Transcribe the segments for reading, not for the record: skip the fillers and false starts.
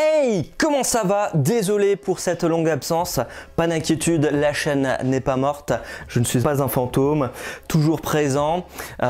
Hey, comment ça va? Désolé pour cette longue absence, pas d'inquiétude, la chaîne n'est pas morte, je ne suis pas un fantôme, toujours présent.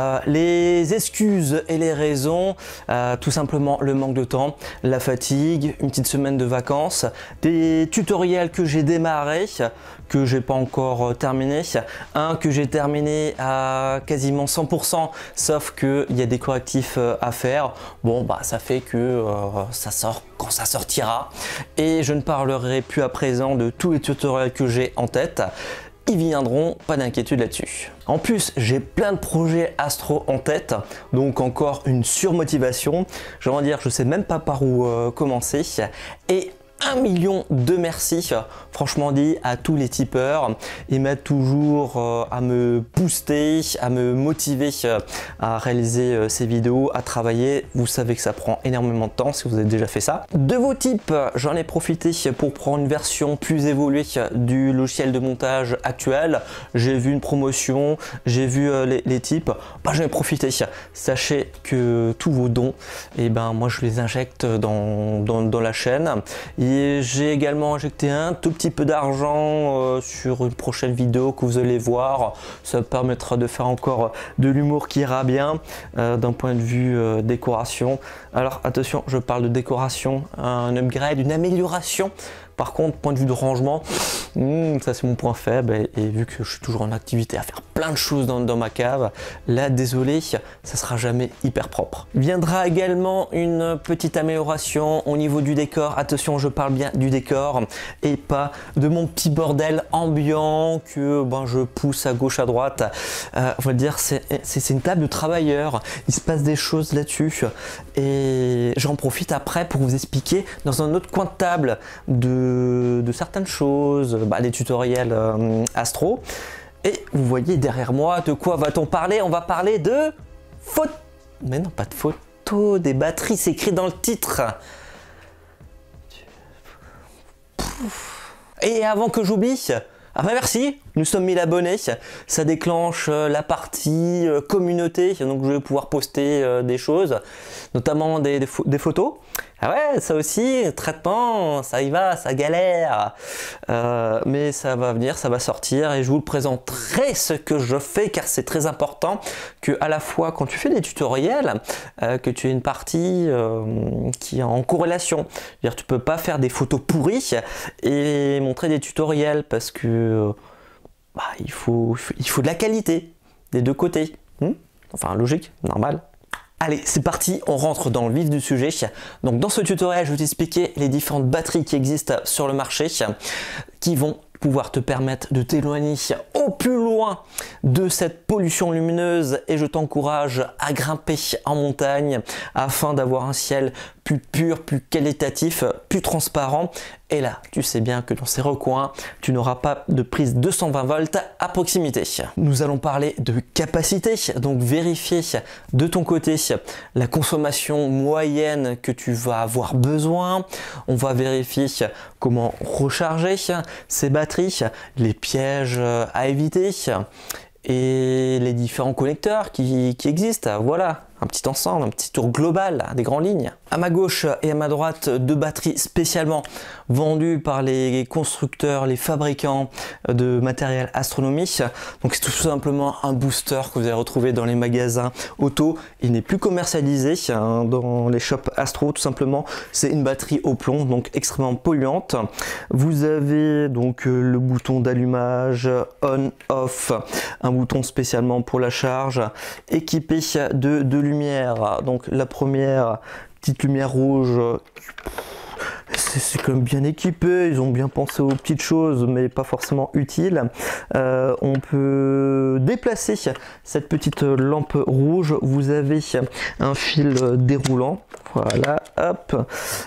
Les excuses et les raisons, tout simplement le manque de temps, la fatigue, une petite semaine de vacances, des tutoriels que j'ai démarré, que j'ai pas encore terminé, un que j'ai terminé à quasiment 100%, sauf que il y a des correctifs à faire. Bon bah ça fait que ça sort quand ça sortira, et je ne parlerai plus à présent de tous les tutoriels que j'ai en tête. Ils viendront, pas d'inquiétude là-dessus. En plus, j'ai plein de projets astro en tête, donc encore une surmotivation. J'ai envie de dire, je sais même pas par où commencer. Et 1 million de merci, franchement dit, à tous les tipeurs. Ils m'aident toujours à me booster, à me motiver à réaliser ces vidéos, à travailler. Vous savez que ça prend énormément de temps si vous avez déjà fait ça. De vos tips, j'en ai profité pour prendre une version plus évoluée du logiciel de montage actuel. J'ai vu une promotion, j'ai vu les tips, bah, j'en ai profité. Sachez que tous vos dons, et ben moi je les injecte dans la chaîne. Et j'ai également injecté un tout petit peu d'argent sur une prochaine vidéo que vous allez voir. Ça permettra de faire encore de l'humour qui ira bien d'un point de vue décoration. Alors attention, je parle de décoration, un upgrade, une amélioration. Par contre, point de vue de rangement, ça c'est mon point faible, et vu que je suis toujours en activité à faire plein de choses dans ma cave, là désolé, ça sera jamais hyper propre. Viendra également une petite amélioration au niveau du décor. Attention, je parle bien du décor et pas de mon petit bordel ambiant que je pousse à gauche à droite. On va dire c'est une table de travailleurs, il se passe des choses là-dessus, et j'en profite après pour vous expliquer dans un autre coin de table de certaines choses, des tutoriels astro. Et vous voyez derrière moi de quoi va-t-on parler? On va parler de photos. Mais non, pas de photos, des batteries, c'est écrit dans le titre. Et avant que j'oublie, merci, nous sommes 1000 abonnés, ça déclenche la partie communauté, donc je vais pouvoir poster des choses, notamment des photos. Ah ouais, ça aussi, traitement, ça y va, ça galère, mais ça va venir, ça va sortir, et je vous le présenterai ce que je fais, car c'est très important que à la fois quand tu fais des tutoriels, que tu aies une partie qui est en corrélation. C'est-à-dire, tu peux pas faire des photos pourries et montrer des tutoriels, parce que il faut de la qualité des deux côtés. Enfin, logique, normal. Allez, c'est parti, on rentre dans le vif du sujet. Donc dans ce tutoriel, je vais t'expliquer les différentes batteries qui existent sur le marché, qui vont pouvoir te permettre de t'éloigner au plus loin de cette pollution lumineuse, et je t'encourage à grimper en montagne afin d'avoir un ciel plus pur, plus qualitatif, plus transparent. Et là, tu sais bien que dans ces recoins, tu n'auras pas de prise 220 volts à proximité. Nous allons parler de capacité, donc vérifier de ton côté la consommation moyenne que tu vas avoir besoin. On va vérifier comment recharger ces batteries, les pièges à éviter et les différents connecteurs qui existent. Voilà, un petit ensemble, un petit tour global des grandes lignes. À ma gauche et à ma droite, deux batteries spécialement vendues par les constructeurs, les fabricants de matériel astronomique. Donc c'est tout simplement un booster que vous allez retrouver dans les magasins auto. Il n'est plus commercialisé dans les shops astro, tout simplement. C'est une batterie au plomb, donc extrêmement polluante. Vous avez donc le bouton d'allumage on-off, un bouton spécialement pour la charge, équipé de deux lumières. Donc la première, petite lumière rouge, c'est quand même bien équipé, ils ont bien pensé aux petites choses, mais pas forcément utiles. On peut déplacer cette petite lampe rouge. Vous avez un fil déroulant, voilà, hop.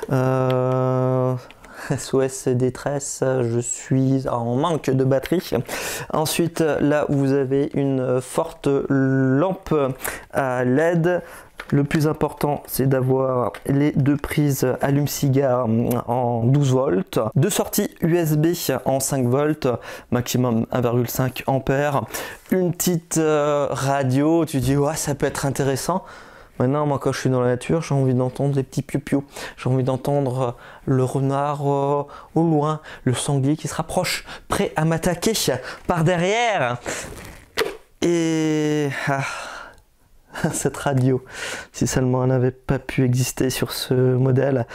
SOS détresse, je suis en manque de batterie. Ensuite, là vous avez une forte lampe à LED. Le plus important, c'est d'avoir les deux prises allume-cigare en 12 volts, deux sorties USB en 5 volts, maximum 1,5 ampères, une petite radio. Tu dis ouais, ça peut être intéressant. Maintenant, moi, quand je suis dans la nature, j'ai envie d'entendre des petits piou-piou. J'ai envie d'entendre le renard au loin, le sanglier qui se rapproche, prêt à m'attaquer par derrière. Et cette radio, si seulement elle n'avait pas pu exister sur ce modèle.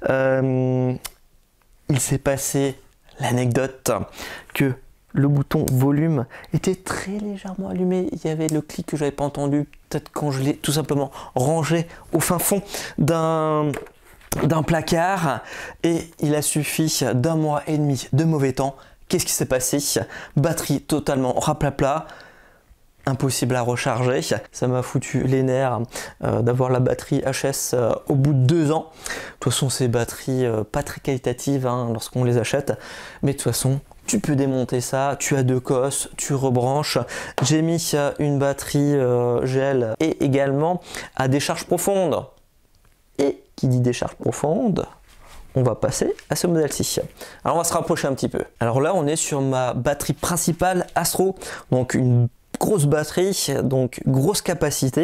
Il s'est passé l'anecdote que le bouton volume était très légèrement allumé. Il y avait le clic que j'avais pas entendu, peut-être quand je l'ai tout simplement rangé au fin fond d'un placard. Et il a suffi d'1 mois et demi de mauvais temps. Qu'est-ce qui s'est passé? Batterie totalement raplapla. Impossible à recharger, ça m'a foutu les nerfs d'avoir la batterie HS au bout de 2 ans. De toute façon, ces batteries pas très qualitatives lorsqu'on les achète, mais de toute façon, tu peux démonter ça, tu as 2 cosses, tu rebranches. J'ai mis une batterie gel et également à décharge profonde. Et qui dit décharge profonde, on va passer à ce modèle-ci. Alors on va se rapprocher un petit peu. Alors là, on est sur ma batterie principale Astro, donc une grosse batterie, donc grosse capacité,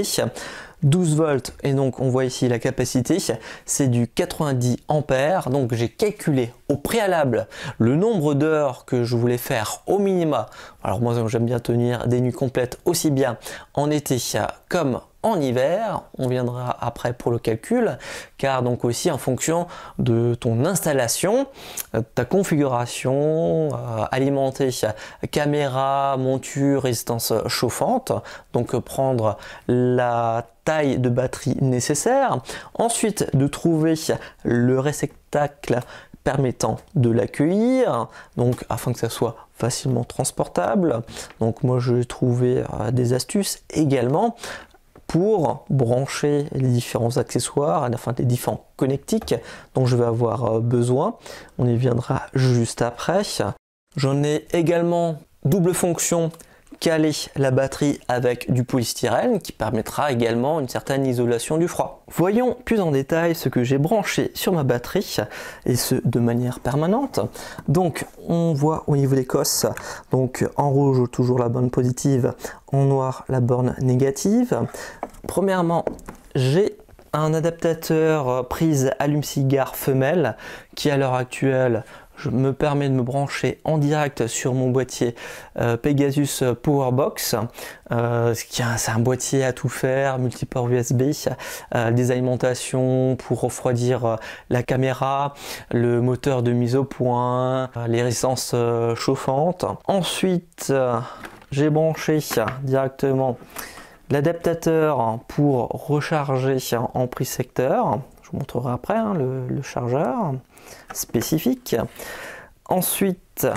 12 volts, et donc on voit ici la capacité, c'est du 90 ampères. Donc j'ai calculé au préalable le nombre d'heures que je voulais faire au minima. Alors moi j'aime bien tenir des nuits complètes aussi bien en été comme en hiver. On viendra après pour le calcul, car donc aussi en fonction de ton installation, ta configuration, alimenter caméra, monture, résistance chauffante, donc prendre la taille de batterie nécessaire. Ensuite, de trouver le réceptacle permettant de l'accueillir, donc afin que ça soit facilement transportable. Donc moi j'ai trouvé des astuces également pour brancher les différents accessoires, enfin les différents connectiques dont je vais avoir besoin. On y viendra juste après. J'en ai également double fonction, caler la batterie avec du polystyrène qui permettra également une certaine isolation du froid. Voyons plus en détail ce que j'ai branché sur ma batterie, et ce de manière permanente. Donc on voit au niveau des cosses, donc en rouge toujours la borne positive, en noir la borne négative. Premièrement, j'ai un adaptateur prise allume-cigare femelle qui à l'heure actuelle me permet de me brancher en direct sur mon boîtier Pegasus Powerbox. C'est un boîtier à tout faire, multiport USB, des alimentations pour refroidir la caméra, le moteur de mise au point, les résistances chauffantes. Ensuite, j'ai branché directement l'adaptateur pour recharger en prise secteur. Je vous montrerai après le chargeur spécifique. Ensuite,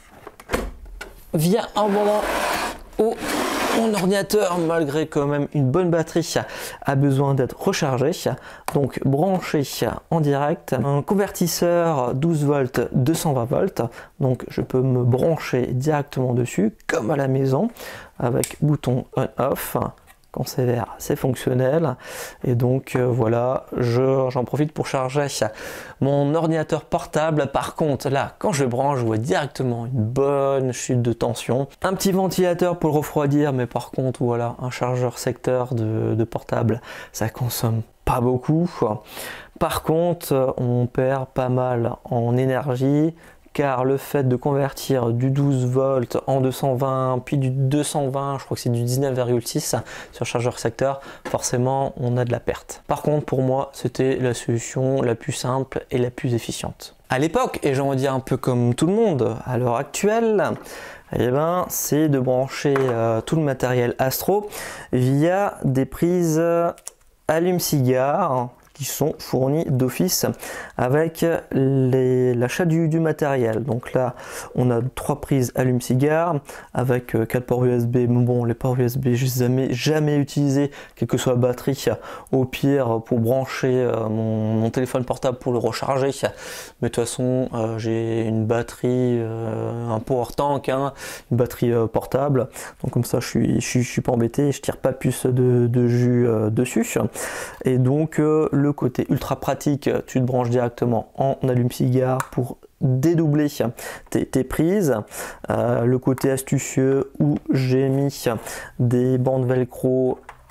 vient un moment où mon ordinateur, malgré quand même une bonne batterie, a besoin d'être rechargé. Donc branché en direct, un convertisseur 12 volts 220 volts. Donc je peux me brancher directement dessus comme à la maison avec bouton on-off. Quand c'est vert, c'est fonctionnel. Et donc voilà, j'en profite pour charger mon ordinateur portable. Par contre, là, quand je branche, je vois directement une bonne chute de tension. Un petit ventilateur pour le refroidir, mais par contre, voilà, un chargeur secteur de portable, ça consomme pas beaucoup. Par contre, on perd pas mal en énergie, car le fait de convertir du 12 volts en 220, puis du 220, je crois que c'est du 19,6 sur chargeur secteur, forcément on a de la perte. Par contre, pour moi, c'était la solution la plus simple et la plus efficiente. À l'époque, et j'en dis un peu comme tout le monde à l'heure actuelle, eh ben, c'est de brancher tout le matériel Astro via des prises allume-cigare qui sont fournis d'office avec l'achat du matériel. Donc là, on a 3 prises allume-cigare avec 4 ports USB. Bon, les ports USB, je les ai jamais utilisés, quelle que soit la batterie. Au pire, pour brancher mon téléphone portable pour le recharger. Mais de toute façon, j'ai une batterie, un power tank, une batterie portable. Donc comme ça, je suis pas embêté, je tire pas plus de jus dessus. Et donc, le côté ultra pratique, tu te branches directement en allume-cigare pour dédoubler tes prises. Le côté astucieux où j'ai mis des bandes velcro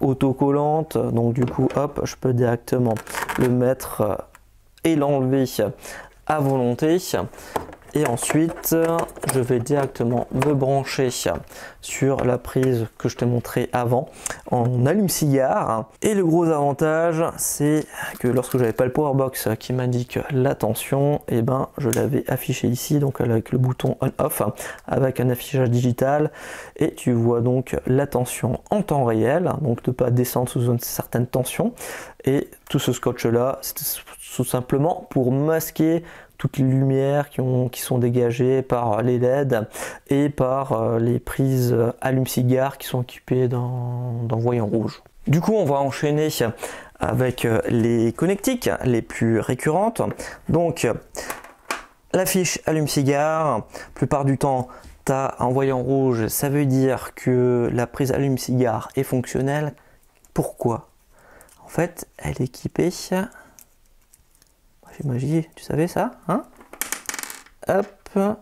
autocollante, donc du coup hop, je peux directement le mettre et l'enlever à volonté. Et ensuite, je vais directement me brancher sur la prise que je t'ai montré avant en allume-cigare. Et le gros avantage, c'est que lorsque j'avais pas le Powerbox qui m'indique la tension, et ben je l'avais affiché ici, donc avec le bouton on-off, avec un affichage digital. Et tu vois donc la tension en temps réel, donc ne pas descendre sous une certaine tension. Et tout ce scotch là, c'est tout simplement pour masquer toutes les lumières qui sont dégagées par les LED et par les prises allume-cigare qui sont équipées d'un voyant rouge. Du coup, on va enchaîner avec les connectiques les plus récurrentes. Donc, la fiche allume-cigare, la plupart du temps, tu as un voyant rouge, ça veut dire que la prise allume-cigare est fonctionnelle. Pourquoi? En fait, elle est équipée... Magie, tu savais ça, hein? Hop,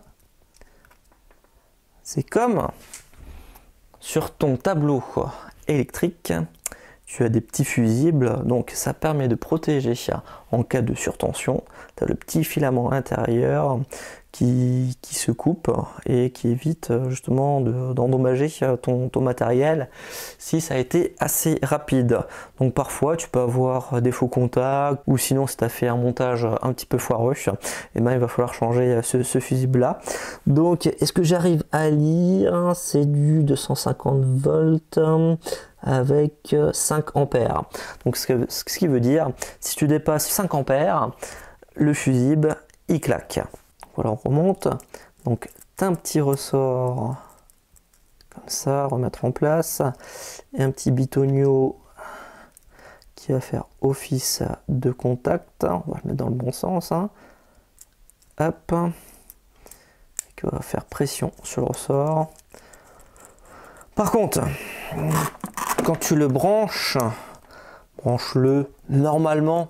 c'est comme sur ton tableau électrique, tu as des petits fusibles, donc ça permet de protéger en cas de surtension. Tu as le petit filament intérieur qui se coupe et qui évite justement d'endommager ton matériel si ça a été assez rapide. Donc parfois tu peux avoir des faux contacts, ou sinon si tu as fait un montage un petit peu foireux, et ben il va falloir changer ce fusible là. Donc est-ce que j'arrive à lire? C'est du 250 volts avec 5 ampères. Donc ce qui veut dire, si tu dépasses 5 ampères, le fusible il claque. Voilà, on remonte. Donc tu as un petit ressort comme ça, remettre en place, et un petit bitonio qui va faire office de contact. On va le mettre dans le bon sens, hein. Hop, qui va faire pression sur le ressort. Par contre, quand tu le branches, branche-le normalement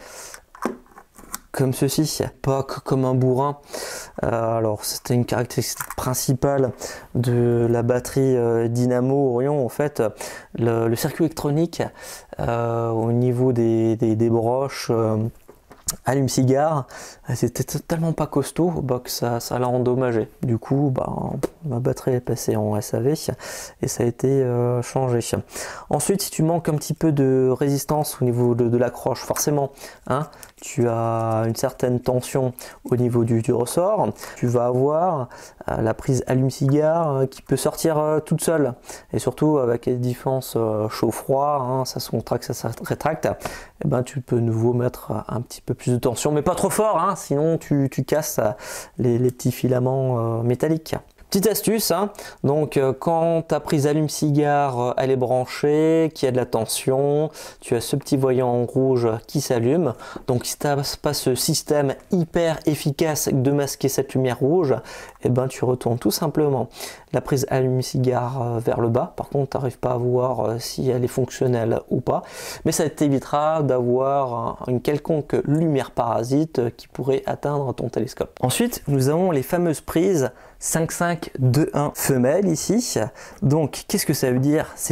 comme ceci, pas comme un bourrin. Alors c'était une caractéristique principale de la batterie Dynamo Orion, en fait le circuit électronique au niveau des broches allume-cigare, c'était tellement pas costaud que ça l'a endommagé. Du coup, ma batterie est passée en SAV et ça a été changé. Ensuite, si tu manques un petit peu de résistance au niveau de l'accroche, forcément, hein, tu as une certaine tension au niveau du ressort. Tu vas avoir la prise allume-cigare qui peut sortir toute seule. Et surtout, avec les différences chaud-froid, hein, ça se contracte, ça se rétracte, et ben, tu peux de nouveau mettre un petit peu plus de tension, mais pas trop fort, hein, sinon tu casses les petits filaments métalliques. Petite astuce, hein, donc quand ta prise allume-cigare elle est branchée, qu'il y a de la tension, tu as ce petit voyant en rouge qui s'allume. Donc si tu n'as pas ce système hyper efficace de masquer cette lumière rouge, et ben tu retournes tout simplement la prise allume-cigare vers le bas. Par contre, tu n'arrives pas à voir si elle est fonctionnelle ou pas, mais ça t'évitera d'avoir une quelconque lumière parasite qui pourrait atteindre ton télescope. Ensuite, nous avons les fameuses prises 5.5.2.1 femelles ici. Donc qu'est-ce que ça veut dire? C'est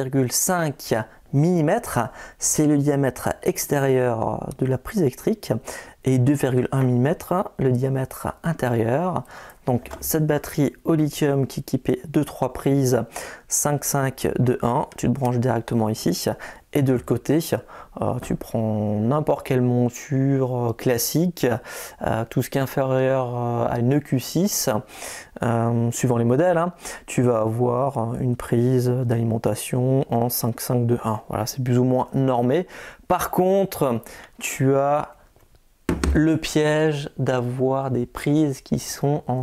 5,5 mm, c'est le diamètre extérieur de la prise électrique, et 2,1 mm le diamètre intérieur. Donc cette batterie au lithium qui est équipée de 3 prises 5.5.2.1, tu te branches directement ici, et de l'autre côté tu prends n'importe quelle monture classique, tout ce qui est inférieur à une EQ6, suivant les modèles, hein, tu vas avoir une prise d'alimentation en 5.5.2.1. Voilà, c'est plus ou moins normé. Par contre, tu as le piège d'avoir des prises qui sont en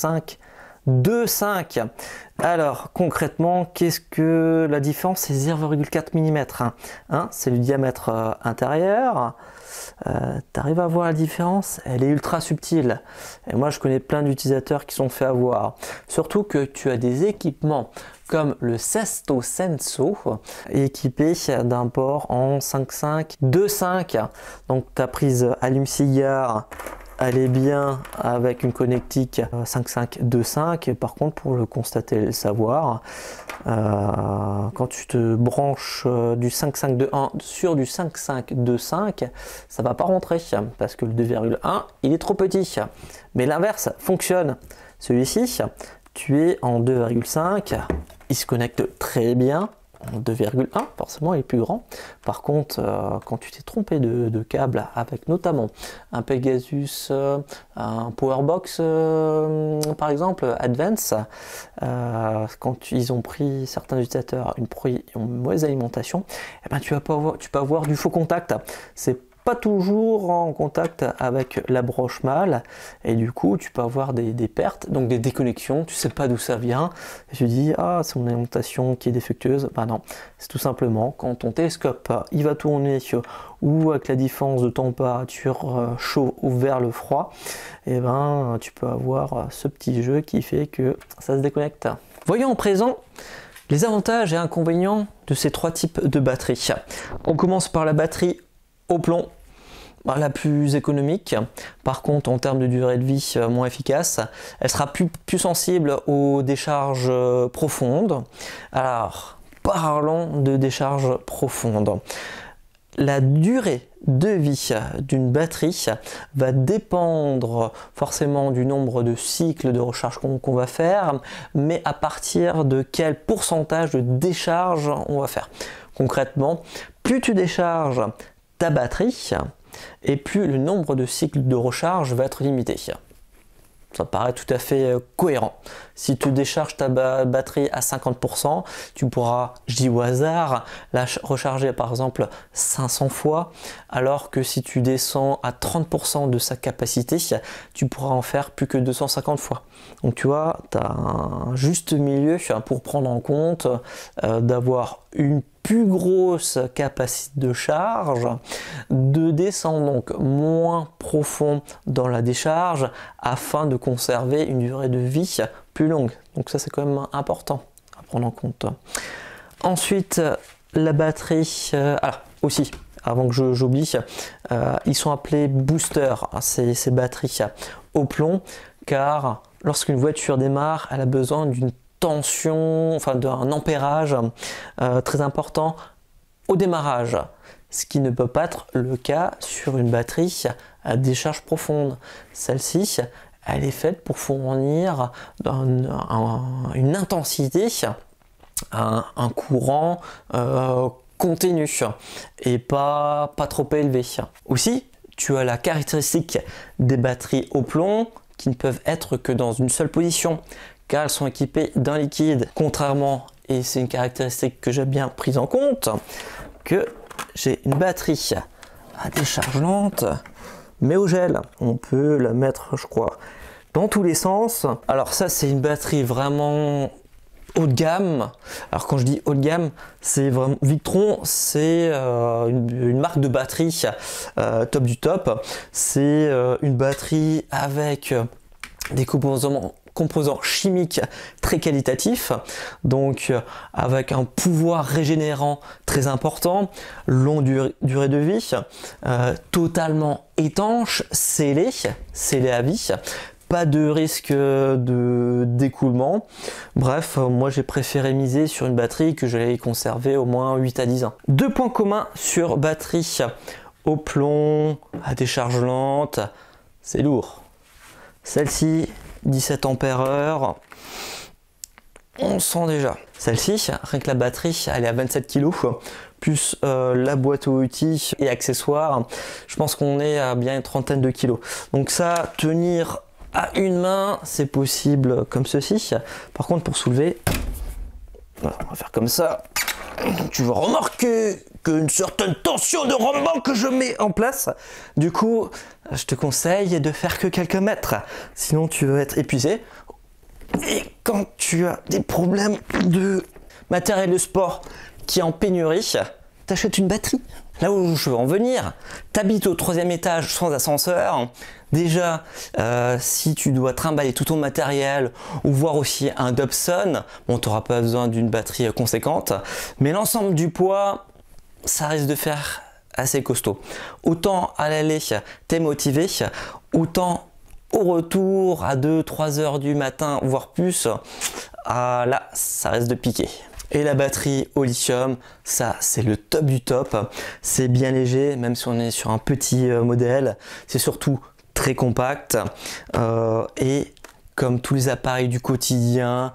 5.5.2.5. Alors concrètement, qu'est-ce que la différence? C'est 0,4 mm, hein, c'est le diamètre intérieur. Tu arrives à voir la différence? Elle est ultra subtile, et moi je connais plein d'utilisateurs qui sont fait avoir. Surtout que tu as des équipements comme le Sesto Senso équipé d'un port en 5.5.2.5. Donc ta prise allume-cigare elle est bien avec une connectique 5525. Par contre, pour le constater et le savoir, quand tu te branches du 5521 sur du 5525, ça va pas rentrer parce que le 2,1 il est trop petit. Mais l'inverse fonctionne. Celui-ci, tu es en 2,5, il se connecte très bien. En 2,1, forcément il est plus grand. Par contre, quand tu t'es trompé de câble avec notamment un Pegasus, un Powerbox par exemple, Advance, quand ils ont pris certains utilisateurs une mauvaise alimentation, eh ben, tu peux avoir du faux contact. C'est pas toujours en contact avec la broche mâle et du coup tu peux avoir des pertes, donc des déconnexions, tu sais pas d'où ça vient et tu dis ah c'est mon alimentation qui est défectueuse. Bah non, c'est tout simplement quand ton télescope il va tourner ou avec la différence de température chaud ou vers le froid, et ben tu peux avoir ce petit jeu qui fait que ça se déconnecte. Voyons en présent les avantages et inconvénients de ces trois types de batteries. On commence par la batterie au plomb, la plus économique. Par contre, en termes de durée de vie, moins efficace. Elle sera plus sensible aux décharges profondes. Alors, parlons de décharges profondes. La durée de vie d'une batterie va dépendre forcément du nombre de cycles de recharge qu'on va faire, mais à partir de quel pourcentage de décharge on va faire. Concrètement, plus tu décharges ta batterie et plus le nombre de cycles de recharge va être limité. Ça paraît tout à fait cohérent. Si tu décharges ta batterie à 50%, tu pourras, je dis au hasard, la recharger par exemple 500 fois, alors que si tu descends à 30% de sa capacité, tu pourras en faire plus que 250 fois. Donc tu vois, tu as un juste milieu pour prendre en compte d'avoir une plus grosse capacité de charge, de descendre donc moins profond dans la décharge afin de conserver une durée de vie plus longue. Donc ça c'est quand même important à prendre en compte. Ensuite, la batterie, alors aussi, avant que j'oublie, ils sont appelés boosters, ces batteries au plomb, car lorsqu'une voiture démarre, elle a besoin d'une tension, enfin d'un ampérage très important au démarrage, ce qui ne peut pas être le cas sur une batterie à décharge profonde. Celle-ci, elle est faite pour fournir une intensité, un courant continu et pas trop élevé. Aussi, tu as la caractéristique des batteries au plomb qui ne peuvent être que dans une seule position, car elles sont équipées d'un liquide, contrairement, et c'est une caractéristique que j'ai bien prise en compte, que j'ai une batterie à décharge lente, mais au gel. On peut la mettre, je crois, dans tous les sens. Alors ça, c'est une batterie vraiment haut de gamme. Alors quand je dis haut de gamme, c'est vraiment Victron, c'est une marque de batterie top du top. C'est une batterie avec des composants chimiques très qualitatifs, donc avec un pouvoir régénérant très important, longue durée de vie, totalement étanche, scellé à vie, pas de risque d'écoulement. Bref, moi j'ai préféré miser sur une batterie que j'allais conserver au moins 8 à 10 ans. Deux points communs sur batterie au plomb, à décharge lente, c'est lourd. Celle-ci, 17 ampères-heure, on sent déjà. Celle-ci, rien que la batterie, elle est à 27 kg, plus la boîte aux outils et accessoires, je pense qu'on est à bien une trentaine de kilos. Donc ça, tenir à une main, c'est possible comme ceci. Par contre, pour soulever, on va faire comme ça. Tu vas remarquer qu'une certaine tension de rendement que je mets en place. Du coup, je te conseille de faire que quelques mètres. Sinon, tu vas être épuisé. Et quand tu as des problèmes de matériel de sport qui est en pénurie, t'achètes une batterie. Là où je veux en venir, t'habites au 3e étage sans ascenseur. Déjà, si tu dois trimballer tout ton matériel ou voir aussi un Dobson, bon, tu n'auras pas besoin d'une batterie conséquente, mais l'ensemble du poids, ça risque de faire assez costaud. Autant à l'aller, t'es motivé, Autant au retour à 2-3 heures du matin, voire plus, là, ça reste de piquer. Et la batterie au lithium, ça c'est le top du top. C'est bien léger, même si on est sur un petit modèle. C'est surtout très compact. Et comme tous les appareils du quotidien,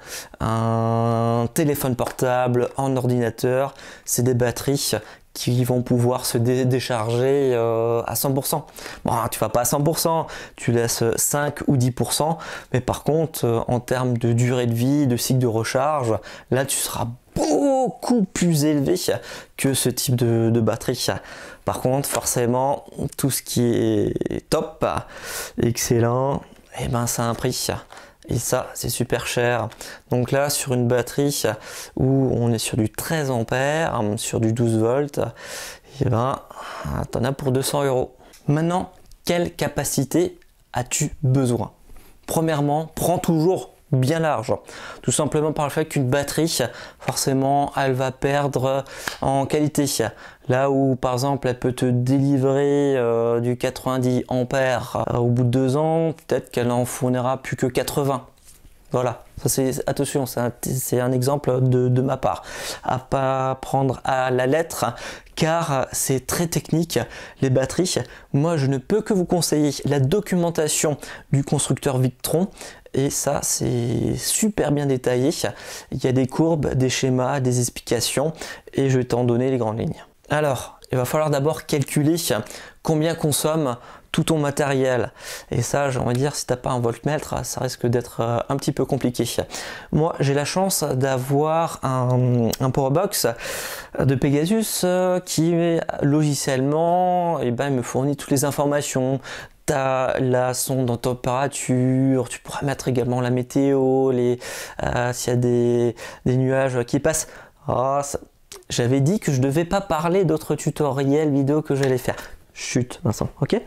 un téléphone portable, un ordinateur, c'est des batteries qui vont pouvoir se décharger à 100%. Bon, tu vas pas à 100%, tu laisses 5 ou 10%, mais par contre, en termes de durée de vie, de cycle de recharge, là tu seras beaucoup plus élevé que ce type de batterie. Par contre, forcément, tout ce qui est top, excellent, et ben ça a un prix. Et ça, c'est super cher. Donc là, sur une batterie où on est sur du 13 ampères, sur du 12 volts, et ben, t'en as pour 200 €. Maintenant, quelle capacité as-tu besoin? Premièrement, prends toujours bien large, tout simplement par le fait qu'une batterie, forcément, elle va perdre en qualité. Là où par exemple elle peut te délivrer du 90 ampères au bout de 2 ans, peut-être qu'elle en fournira plus que 80. Voilà, ça c'est, attention, c'est un exemple de ma part, à pas prendre à la lettre, car c'est très technique les batteries. Moi je ne peux que vous conseiller la documentation du constructeur Victron, et ça c'est super bien détaillé. Il y a des courbes, des schémas, des explications, et je vais t'en donner les grandes lignes. Alors, il va falloir d'abord calculer combien consomme tout ton matériel. Et ça, j'ai envie de dire, si tu n'as pas un voltmètre, ça risque d'être un petit peu compliqué. Moi, j'ai la chance d'avoir un Powerbox de Pegasus qui, logiciellement, il me fournit toutes les informations. Tu as la sonde en température, tu pourras mettre également la météo, s'il y a des nuages qui passent. J'avais dit que je ne devais pas parler d'autres tutoriels vidéo que j'allais faire. Chut, Vincent, ok.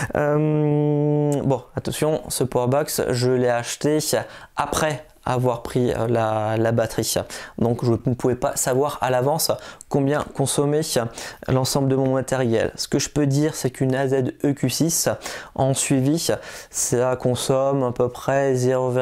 Bon, attention, ce Powerbox, je l'ai acheté après avoir pris la batterie. Donc, je ne pouvais pas savoir à l'avance combien consommer l'ensemble de mon matériel. Ce que je peux dire, c'est qu'une AZ EQ6 en suivi, ça consomme à peu près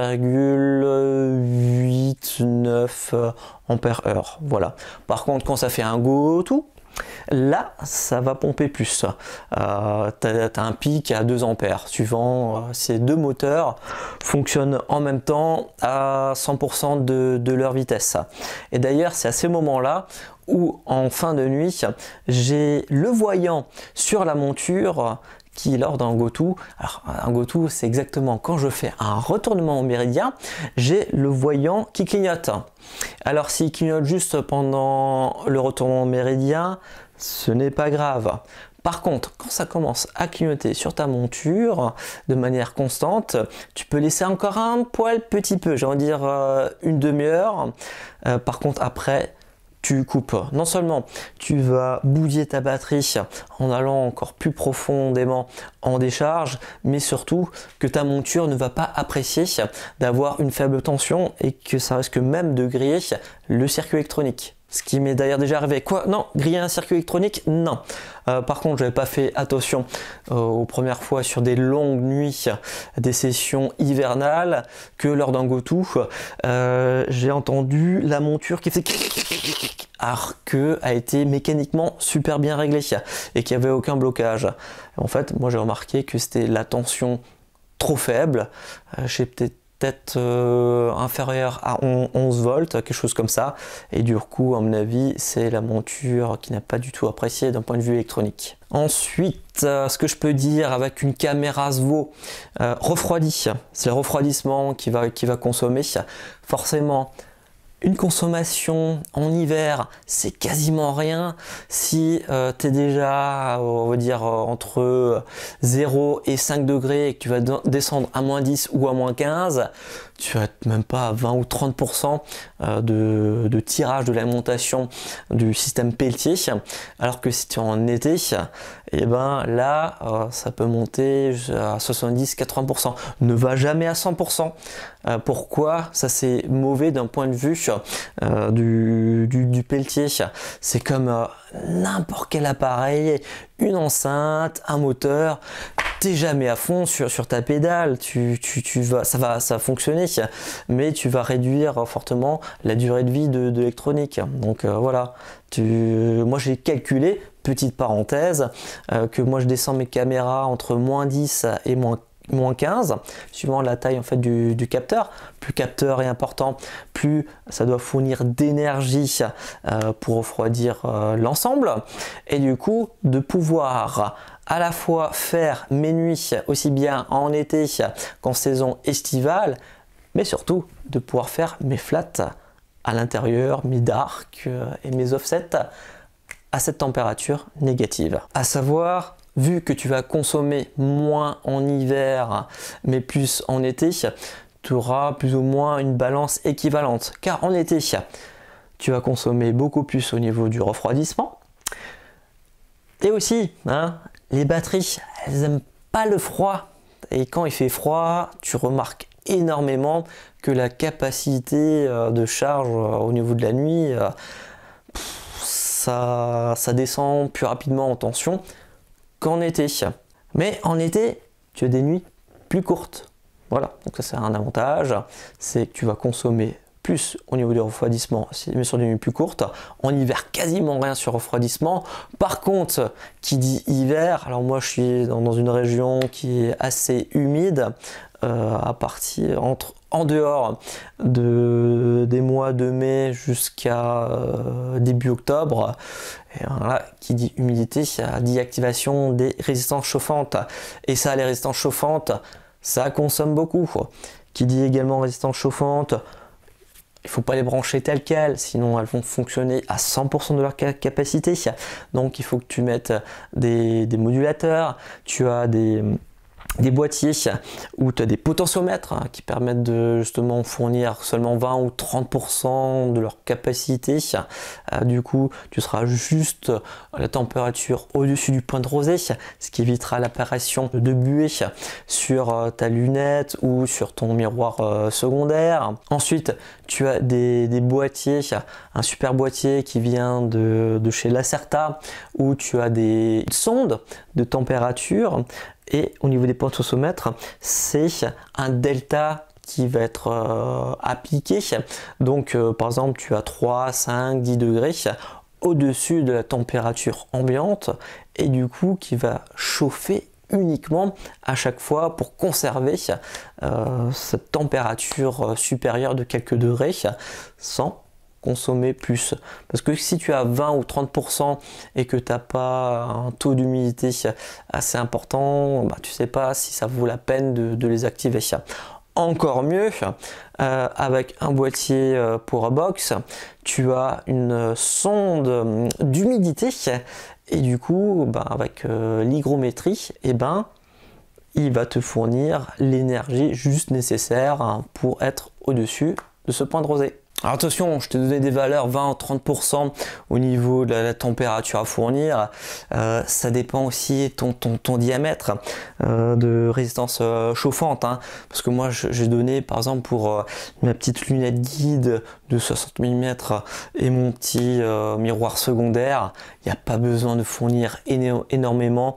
0,89 ampères-heure. Voilà. Par contre, quand ça fait un go-to, là, ça va pomper plus. Tu as un pic à 2 ampères, suivant ces deux moteurs fonctionnent en même temps à 100% de leur vitesse. Et d'ailleurs, c'est à ces moments-là où, en fin de nuit, j'ai le voyant sur la monture qui, lors d'un go-to, alors un go-to, c'est exactement quand je fais un retournement au méridien, j'ai le voyant qui clignote. Alors s'il clignote juste pendant le retournement au méridien, ce n'est pas grave. Par contre, quand ça commence à clignoter sur ta monture de manière constante, tu peux laisser encore un poil petit peu, j'ai envie de dire une demi-heure. Par contre, après, tu coupes. Non seulement tu vas bousiller ta batterie en allant encore plus profondément en décharge, mais surtout que ta monture ne va pas apprécier d'avoir une faible tension et que ça risque même de griller le circuit électronique. Ce qui m'est d'ailleurs déjà arrivé. Quoi? Non, griller un circuit électronique? Non. Par contre, je n'avais pas fait attention aux premières fois sur des longues nuits, des sessions hivernales, que lors d'un go-to, j'ai entendu la monture qui faisait alors que a été mécaniquement super bien réglée et qu'il n'y avait aucun blocage. En fait, moi j'ai remarqué que c'était la tension trop faible. J'ai peut-être inférieur à 11 volts, quelque chose comme ça, et du coup à mon avis c'est la monture qui n'a pas du tout apprécié d'un point de vue électronique. Ensuite, ce que je peux dire avec une caméra SVO refroidie, c'est le refroidissement qui va consommer. Forcément, une consommation en hiver, c'est quasiment rien. Si tu es déjà, on va dire, entre 0 et 5 degrés et que tu vas descendre à moins 10 ou à moins 15, tu vas être même pas à 20 ou 30% de tirage de l'alimentation du système Peltier. Alors que si tu es en été, et ben là, ça peut monter à 70-80%. Ne va jamais à 100%. Pourquoi? Ça c'est mauvais d'un point de vue du peltier. C'est comme n'importe quel appareil, une enceinte, un moteur. T'es jamais à fond sur ta pédale, ça va fonctionner, mais tu vas réduire fortement la durée de vie de l'électronique. Donc voilà, moi j'ai calculé, petite parenthèse, que moi je descends mes caméras entre -10 et moins 15, suivant la taille en fait du capteur. Plus le capteur est important, plus ça doit fournir d'énergie pour refroidir l'ensemble, et du coup de pouvoir à la fois faire mes nuits aussi bien en été qu'en saison estivale, mais surtout de pouvoir faire mes flats à l'intérieur, mes darks et mes offsets à cette température négative. À savoir, vu que tu vas consommer moins en hiver mais plus en été, tu auras plus ou moins une balance équivalente, car en été tu vas consommer beaucoup plus au niveau du refroidissement, et aussi les batteries, elles n'aiment pas le froid, et quand il fait froid, tu remarques énormément que la capacité de charge au niveau de la nuit, ça descend plus rapidement en tension qu'en été. Mais en été, tu as des nuits plus courtes. Voilà, donc ça c'est un avantage, c'est que tu vas consommer plus au niveau du refroidissement, mais sur des nuits plus courtes. En hiver, quasiment rien sur refroidissement. Par contre, qui dit hiver, alors moi je suis dans une région qui est assez humide, à partir en dehors des mois de mai jusqu'à début octobre. Et voilà, qui dit humidité, ça dit activation des résistances chauffantes. Et ça, les résistances chauffantes, ça consomme beaucoup. Qui dit également résistance chauffante, il ne faut pas les brancher telles quelles, sinon elles vont fonctionner à 100% de leur capacité. Donc il faut que tu mettes des modulateurs, tu as des boîtiers où tu as des potentiomètres qui permettent de justement fournir seulement 20 ou 30% de leur capacité. Du coup, tu seras juste à la température au-dessus du point de rosée, ce qui évitera l'apparition de buée sur ta lunette ou sur ton miroir secondaire. Ensuite, tu as des boîtiers, un super boîtier qui vient de chez Lacerta, où tu as des sondes de température. Et au niveau des potentiomètres, c'est un delta qui va être appliqué. Donc par exemple, tu as 3, 5, 10 degrés au-dessus de la température ambiante, et du coup qui va chauffer uniquement à chaque fois pour conserver cette température supérieure de quelques degrés sans consommer plus. Parce que si tu as 20 ou 30% et que tu n'as pas un taux d'humidité assez important, tu sais pas si ça vaut la peine de les activer. Encore mieux, avec un boîtier Powerbox, tu as une sonde d'humidité, et du coup avec l'hygrométrie, il va te fournir l'énergie juste nécessaire pour être au-dessus de ce point de rosée. Alors attention, je t'ai donné des valeurs 20-30% au niveau de la température à fournir. Ça dépend aussi ton diamètre de résistance chauffante. Parce que moi j'ai donné par exemple pour ma petite lunette guide de 60 mm et mon petit miroir secondaire, il n'y a pas besoin de fournir énormément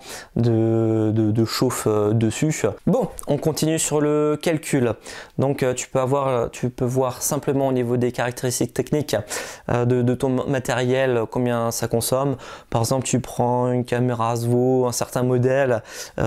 de chauffe dessus. Bon, on continue sur le calcul. Donc tu peux voir simplement au niveau des caractéristiques techniques de ton matériel, combien ça consomme. Par exemple, tu prends une caméra Asvo, un certain modèle,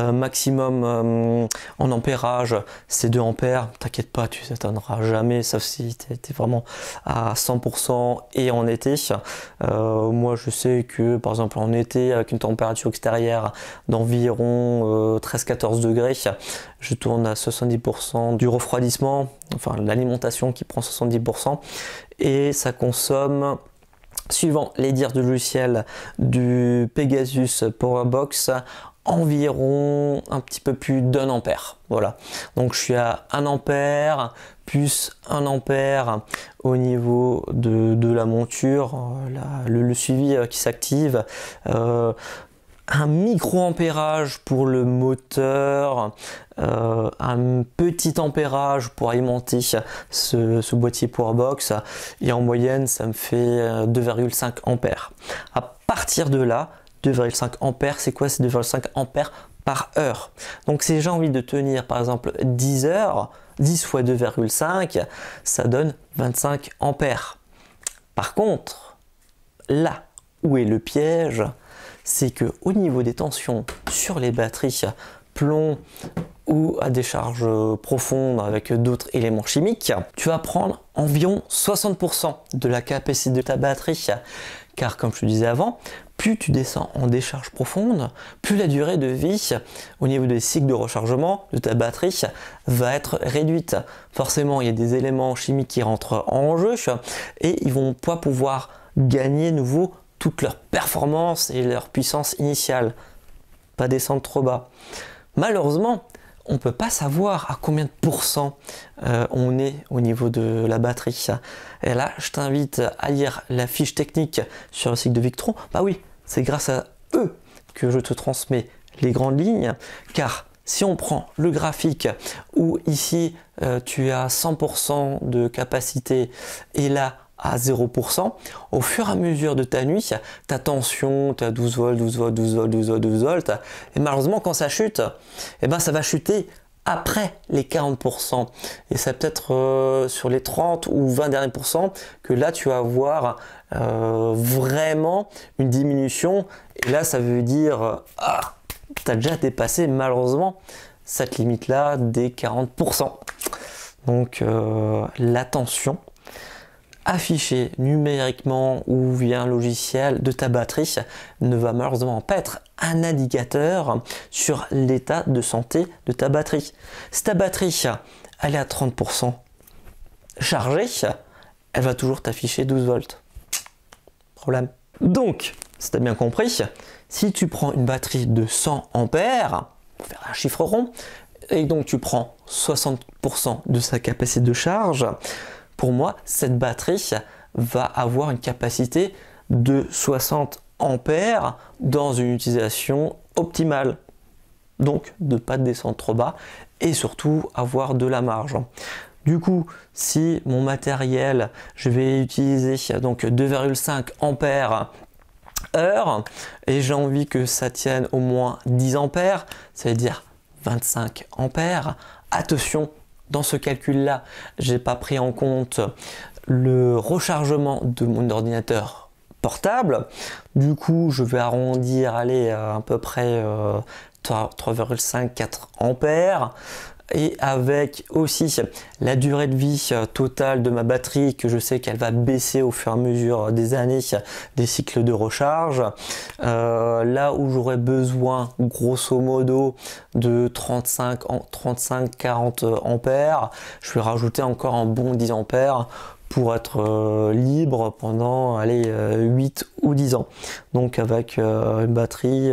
maximum en ampérage, c'est 2 ampères. T'inquiète pas, tu s'étonneras jamais, sauf si tu es vraiment à 100% et en été. Moi, je sais que par exemple en été, avec une température extérieure d'environ 13-14 degrés, je tourne à 70% du refroidissement, enfin l'alimentation qui prend 70%, et ça consomme, suivant les dires de logiciel du Pegasus Powerbox, environ un petit peu plus d'1 ampère. Voilà, donc je suis à 1 ampère plus 1 ampère au niveau de la monture, le suivi qui s'active. un micro-ampérage pour le moteur, un petit ampérage pour alimenter ce boîtier Powerbox, et en moyenne ça me fait 2,5 ampères. À partir de là, 2,5 ampères, c'est quoi? C'est 2,5 ampères par heure. Donc si j'ai envie de tenir par exemple 10 heures, 10 fois 2,5, ça donne 25 ampères. Par contre, là où est le piège, c'est que au niveau des tensions sur les batteries plomb ou à des charges profondes avec d'autres éléments chimiques, tu vas prendre environ 60% de la capacité de ta batterie, car comme je te disais avant, plus tu descends en décharge profonde, plus la durée de vie au niveau des cycles de rechargement de ta batterie va être réduite. Forcément, il y a des éléments chimiques qui rentrent en jeu et ils vont pas pouvoir gagner nouveau toute leur performance et leur puissance initiale. Pas descendre trop bas. Malheureusement, on ne peut pas savoir à combien de pourcents on est au niveau de la batterie. Et là, je t'invite à lire la fiche technique sur le site de Victron. Bah oui, c'est grâce à eux que je te transmets les grandes lignes, car si on prend le graphique où ici tu as 100% de capacité et là à 0%, au fur et à mesure de ta nuit, ta tension, tu as 12 volts, 12 volts, 12 volts, 12 volts, 12 volts, et malheureusement quand ça chute, eh ben, ça va chuter après les 40%. Et c'est peut-être sur les 30 ou 20 derniers pourcents que là tu vas avoir vraiment une diminution. Et là ça veut dire, tu as déjà dépassé malheureusement cette limite-là des 40%. Donc la tension affiché numériquement ou via un logiciel de ta batterie ne va malheureusement pas être un indicateur sur l'état de santé de ta batterie. Si ta batterie elle est à 30% chargée, elle va toujours t'afficher 12 volts. Problème. Donc, si tu as bien compris, si tu prends une batterie de 100 ampères, pour faire un chiffre rond, et donc tu prends 60% de sa capacité de charge, pour moi, cette batterie va avoir une capacité de 60 ampères dans une utilisation optimale. Donc, de ne pas descendre trop bas et surtout avoir de la marge. Du coup, si mon matériel, je vais utiliser donc 2,5 ampères heure et j'ai envie que ça tienne au moins 10 ampères, ça veut dire 25 ampères, attention, dans ce calcul-là, j'ai pas pris en compte le rechargement de mon ordinateur portable. Du coup, je vais arrondir, allez, à peu près 3,5-4 ampères. Et avec aussi la durée de vie totale de ma batterie, que je sais qu'elle va baisser au fur et à mesure des années, des cycles de recharge, là où j'aurais besoin grosso modo de 35-40 ampères, je vais rajouter encore un bon 10 ampères pour être libre pendant allez, 8 ou 10 ans. Donc avec une batterie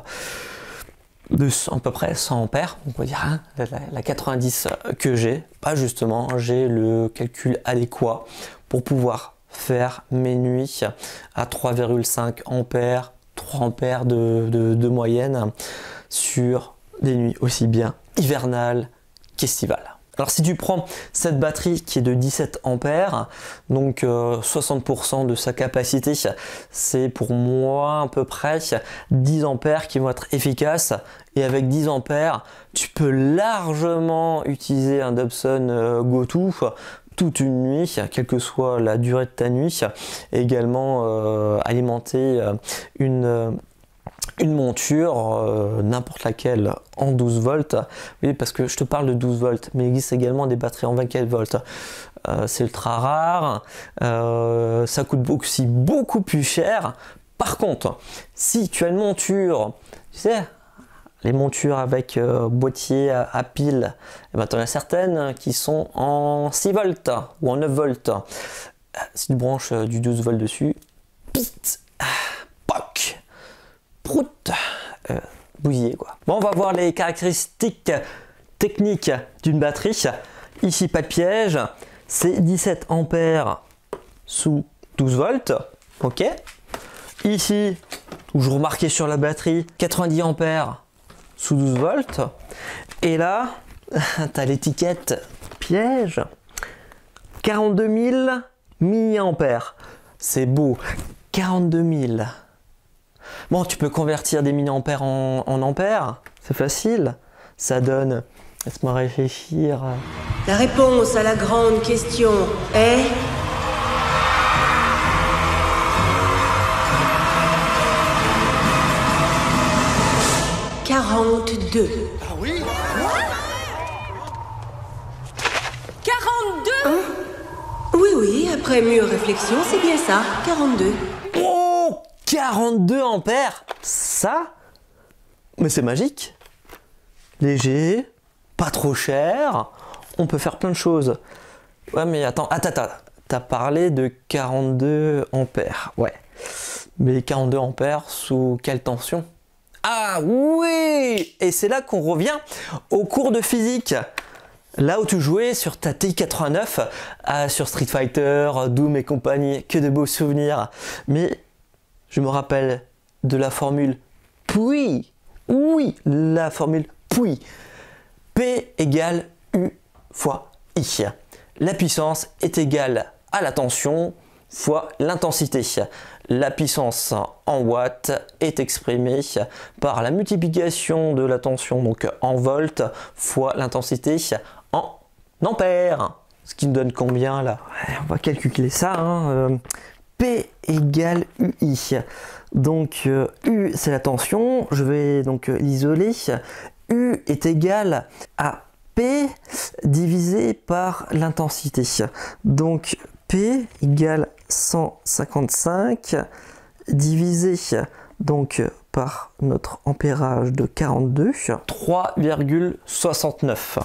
de à peu près 100 ampères, on peut dire hein, la 90 que j'ai, bah justement j'ai le calcul adéquat pour pouvoir faire mes nuits à 3,5 ampères, 3 ampères de moyenne sur des nuits aussi bien hivernales qu'estivales. Alors si tu prends cette batterie qui est de 17 ampères, donc 60% de sa capacité, c'est pour moi à peu près 10 ampères qui vont être efficaces. Et avec 10 ampères, tu peux largement utiliser un Dobson Go-To toute une nuit, quelle que soit la durée de ta nuit, et également alimenter une monture, n'importe laquelle, en 12 volts. Oui, parce que je te parle de 12 volts, mais il existe également des batteries en 24 volts. C'est ultra rare, ça coûte aussi beaucoup plus cher. Par contre, si tu as une monture, tu sais, les montures avec boîtier à pile, eh ben, tu en as certaines qui sont en 6 volts ou en 9 volts. Si tu branches du 12 volts dessus, pit, poc, prout, bousillé quoi. Bon, on va voir les caractéristiques techniques d'une batterie. Ici, pas de piège, c'est 17 ampères sous 12 volts. Ok. Ici, toujours marqué sur la batterie, 90 ampères sous 12 volts. Et là, tu as l'étiquette piège, 42 000 milliampères. C'est beau, 42 000. Bon, tu peux convertir des milliampères en ampères, c'est facile. Ça donne, laisse-moi réfléchir. La réponse à la grande question est... « 42. » Ah oui? 42 hein? Oui, après mûre réflexion, c'est bien ça, 42. Oh, 42 ampères. Ça, mais c'est magique. Léger, pas trop cher, on peut faire plein de choses. Ouais, mais attends, t'as parlé de 42 ampères, ouais. Mais 42 ampères sous quelle tension? Ah oui! Et c'est là qu'on revient au cours de physique. Là où tu jouais sur ta TI-89, sur Street Fighter, Doom et compagnie, que de beaux souvenirs. Mais je me rappelle de la formule Pouille. Oui, la formule Pouille. P égale U fois I. La puissance est égale à la tension fois l'intensité. La puissance en watts est exprimée par la multiplication de la tension, donc en volts, fois l'intensité en ampères. Ce qui nous donne combien là? On va calculer ça. Hein. P égale UI. Donc U c'est la tension, je vais donc l'isoler. U est égal à P divisé par l'intensité. Donc P égale 155 divisé donc par notre ampérage de 42, 3,69.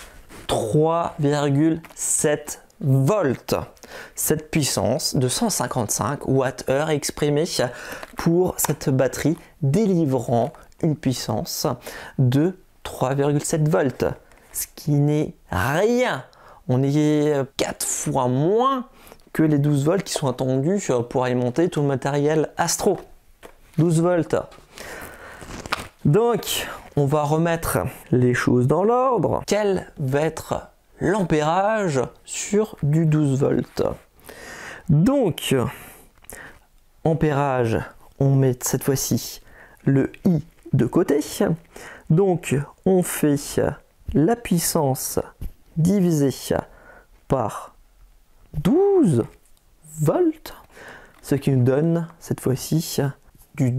3,7 volts. Cette puissance de 155 Wh est exprimée pour cette batterie délivrant une puissance de 3,7 volts. Ce qui n'est rien. On est 4 fois moins que les 12 volts qui sont attendus pour alimenter tout le matériel Astro. 12 volts. Donc, on va remettre les choses dans l'ordre. Quel va être l'ampérage sur du 12 volts? Donc, ampérage, on met cette fois-ci le I de côté. Donc, on fait la puissance divisée par 12 volts, ce qui nous donne cette fois-ci du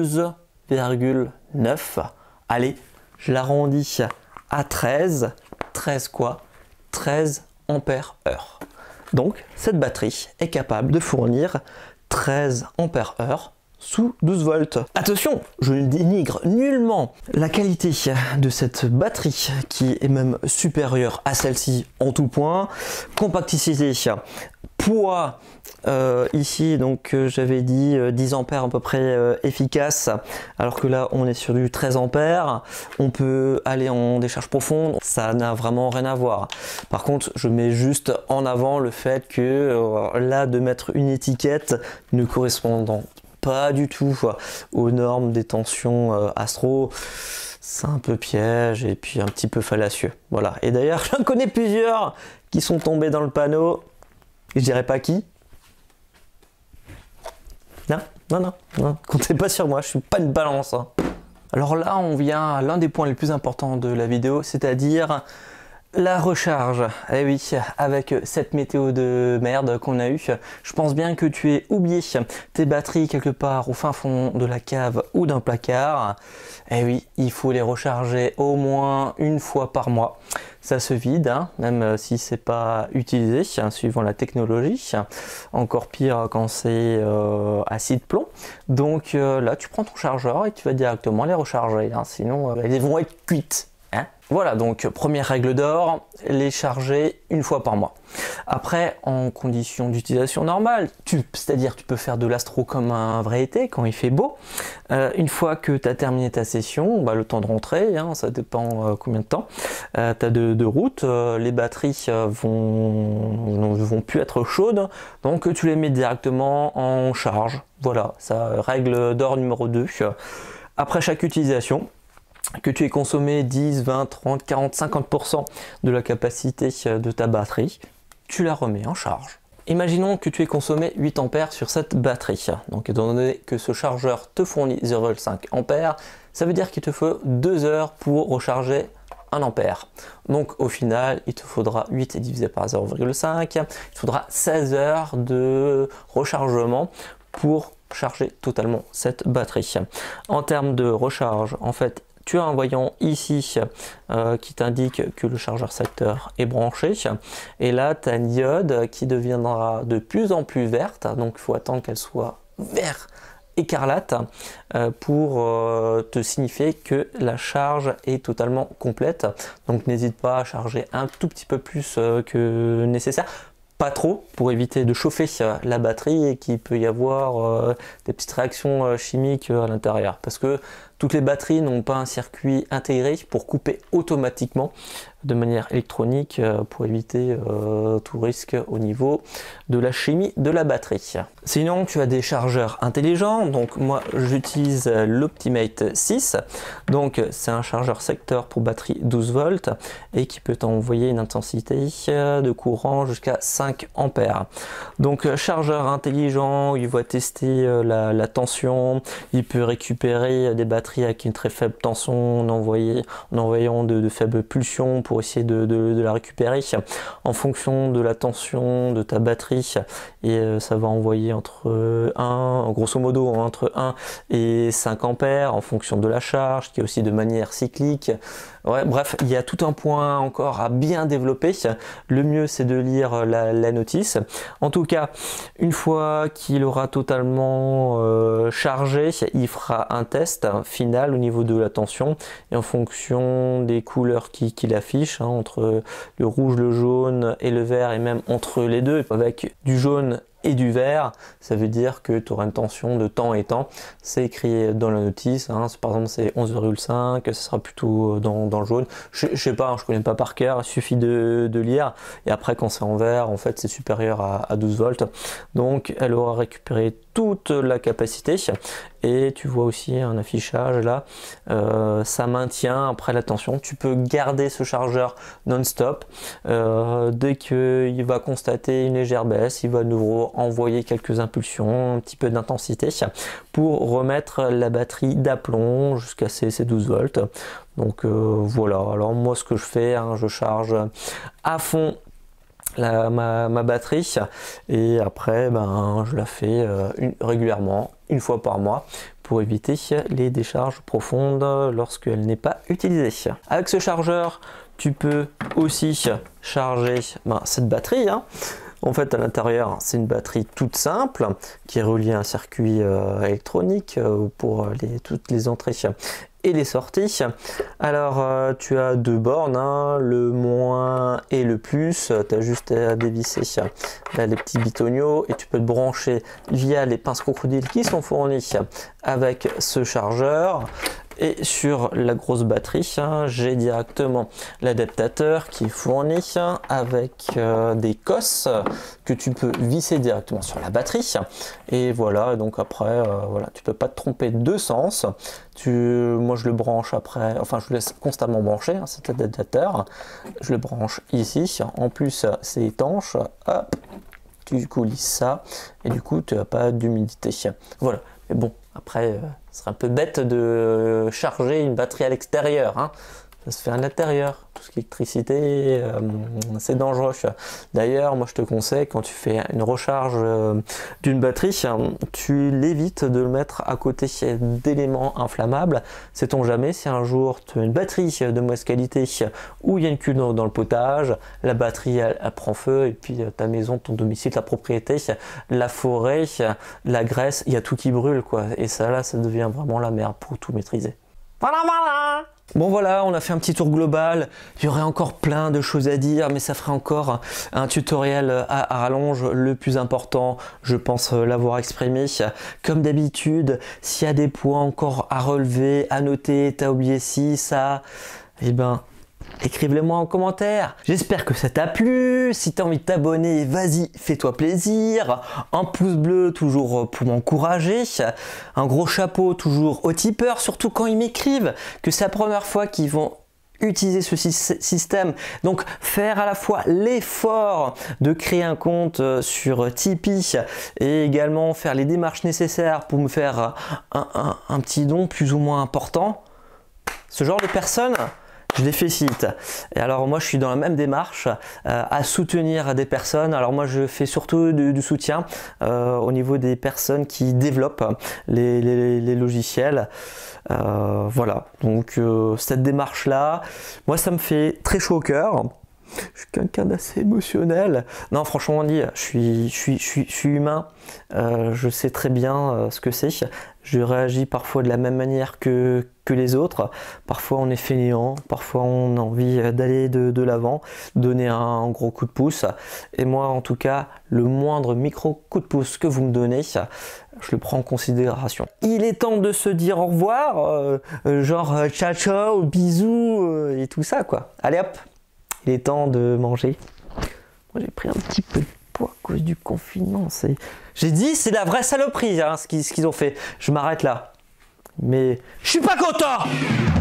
12,9. Allez, je l'arrondis à 13. 13 quoi? 13 ampères heure. Donc, cette batterie est capable de fournir 13 ampères heure sous 12 volts. Attention, je ne dénigre nullement la qualité de cette batterie qui est même supérieure à celle-ci en tout point. Compacticité, poids, ici donc j'avais dit 10 ampères à peu près efficace, alors que là on est sur du 13 ampères. On peut aller en décharge profonde, ça n'a vraiment rien à voir. Par contre, je mets juste en avant le fait que là de mettre une étiquette ne correspondant pas du tout aux normes des tensions Astro, c'est un peu piège et puis un petit peu fallacieux. Voilà. Et d'ailleurs, j'en connais plusieurs qui sont tombés dans le panneau. Je dirais pas qui. Non, comptez pas sur moi, je suis pas une balance. Hein. Alors là, on vient à l'un des points les plus importants de la vidéo, c'est-à-dire la recharge. Eh oui, avec cette météo de merde qu'on a eue, je pense bien que tu aies oublié tes batteries quelque part au fin fond de la cave ou d'un placard. Eh oui, il faut les recharger au moins une fois par mois. Ça se vide, hein, même si c'est pas utilisé, suivant la technologie. Encore pire quand c'est acide plomb. Donc là, tu prends ton chargeur et tu vas directement les recharger, hein, sinon elles vont être cuites. Hein? Voilà, donc première règle d'or, les charger une fois par mois. Après, en conditions d'utilisation normale, c'est-à-dire tu peux faire de l'astro comme un vrai été quand il fait beau. Une fois que tu as terminé ta session, le temps de rentrer, hein, ça dépend combien de temps, tu as de route, les batteries vont plus être chaudes, donc tu les mets directement en charge. Voilà, ça règle d'or numéro 2. Après chaque utilisation, que tu aies consommé 10, 20, 30, 40, 50% de la capacité de ta batterie, tu la remets en charge. Imaginons que tu aies consommé 8 ampères sur cette batterie. Donc étant donné que ce chargeur te fournit 0,5 ampères, ça veut dire qu'il te faut 2 heures pour recharger 1 ampère. Donc au final, il te faudra 8 divisé par 0,5, il te faudra 16 heures de rechargement pour charger totalement cette batterie. En termes de recharge, en fait, tu as un voyant ici qui t'indique que le chargeur secteur est branché, et là tu as une diode qui deviendra de plus en plus verte, donc il faut attendre qu'elle soit vert écarlate pour te signifier que la charge est totalement complète. Donc n'hésite pas à charger un tout petit peu plus que nécessaire. Pas trop, pour éviter de chauffer la batterie et qu'il peut y avoir des petites réactions chimiques à l'intérieur, parce que toutes les batteries n'ont pas un circuit intégré pour couper automatiquement de manière électronique pour éviter tout risque au niveau de la chimie de la batterie. Sinon, tu as des chargeurs intelligents. Donc moi, j'utilise l'Optimate 6. Donc c'est un chargeur secteur pour batterie 12 volts et qui peut t'envoyer une intensité de courant jusqu'à 5 ampères. Donc chargeur intelligent, il va tester la tension, il peut récupérer des batteries avec une très faible tension en envoyant de faibles pulsions pour essayer de la récupérer en fonction de la tension de ta batterie, et ça va envoyer grosso modo entre 1 et 5 ampères en fonction de la charge, qui est aussi de manière cyclique. Ouais, bref, il y a tout un point encore à bien développer. Le mieux, c'est de lire la notice. En tout cas, une fois qu'il aura totalement chargé, il fera un test final au niveau de la tension, et en fonction des couleurs qu'il affiche, entre le rouge, le jaune et le vert, et même entre les deux, avec du jaune et du vert, ça veut dire que tu auras une tension de temps et temps. C'est écrit dans la notice, par exemple c'est 11,5, ce sera plutôt dans le jaune. Je sais pas, je connais pas par cœur, il suffit de lire, et après quand c'est en vert, en fait c'est supérieur à 12 volts. Donc elle aura récupéré toute la capacité, et tu vois aussi un affichage là, ça maintient après la tension. Tu peux garder ce chargeur non-stop, dès qu'il va constater une légère baisse, il va de nouveau envoyer quelques impulsions, un petit peu d'intensité pour remettre la batterie d'aplomb jusqu'à ces 12 volts. Donc voilà, alors moi ce que je fais, je charge à fond ma batterie, et après je la fais régulièrement, une fois par mois, pour éviter les décharges profondes lorsqu'elle n'est pas utilisée. Avec ce chargeur, tu peux aussi charger cette batterie. En fait, à l'intérieur, c'est une batterie toute simple qui est reliée à un circuit électronique pour toutes les entrées et les sorties. Alors tu as deux bornes, le moins et le plus. Tu as juste à dévisser là, les petits bitoniaux, et tu peux te brancher via les pinces crocodiles qui sont fournies avec ce chargeur. Et sur la grosse batterie, j'ai directement l'adaptateur qui est fourni avec des cosses que tu peux visser directement sur la batterie. Et voilà, donc après, voilà, tu peux pas te tromper de sens. Moi je le branche après, enfin je le laisse constamment brancher, cet adaptateur. Je le branche ici, en plus c'est étanche, hop, tu coulisses ça, et du coup tu n'as pas d'humidité. Voilà, mais bon, après, ce serait un peu bête de charger une batterie à l'extérieur. Ça se fait à l'intérieur. Tout ce qui est électricité, c'est dangereux. D'ailleurs, moi je te conseille, quand tu fais une recharge d'une batterie, tu l'évites de le mettre à côté d'éléments inflammables. Sait-on jamais si un jour tu as une batterie de mauvaise qualité où il y a une cuve dans le potage, la batterie elle prend feu, et puis ta maison, ton domicile, ta propriété, la forêt, la graisse, il y a tout qui brûle, quoi. Et ça là, ça devient vraiment la merde pour tout maîtriser. Voilà, voilà. Bon voilà, on a fait un petit tour global, il y aurait encore plein de choses à dire, mais ça ferait encore un tutoriel à rallonge. Le plus important, je pense l'avoir exprimé. Comme d'habitude, s'il y a des points encore à relever, à noter, t'as oublié ci, ça, eh ben, écrivez-le-moi en commentaire. J'espère que ça t'a plu. Si tu as envie de t'abonner, vas-y, fais-toi plaisir. Un pouce bleu toujours pour m'encourager. Un gros chapeau toujours aux tipeurs, surtout quand ils m'écrivent que c'est la première fois qu'ils vont utiliser ce système. Donc faire à la fois l'effort de créer un compte sur Tipeee et également faire les démarches nécessaires pour me faire un petit don plus ou moins important. Ce genre de personnes, je les félicite. Et alors moi je suis dans la même démarche à soutenir des personnes. Alors moi je fais surtout du soutien au niveau des personnes qui développent les logiciels. Voilà, donc cette démarche là, moi ça me fait très chaud au cœur. Je suis quelqu'un d'assez émotionnel. Non, franchement, on dit, je suis humain. Je sais très bien ce que c'est. Je réagis parfois de la même manière que les autres. Parfois, on est fainéant. Parfois, on a envie d'aller de l'avant, donner un gros coup de pouce. Et moi, en tout cas, le moindre micro coup de pouce que vous me donnez, je le prends en considération. Il est temps de se dire au revoir. Genre, ciao, ciao, bisous et tout ça, quoi. Allez, hop! Il est temps de manger. Moi, j'ai pris un petit peu de poids à cause du confinement. J'ai dit, c'est la vraie saloperie, hein, ce qu'ils ont fait. Je m'arrête là. Mais je suis pas content!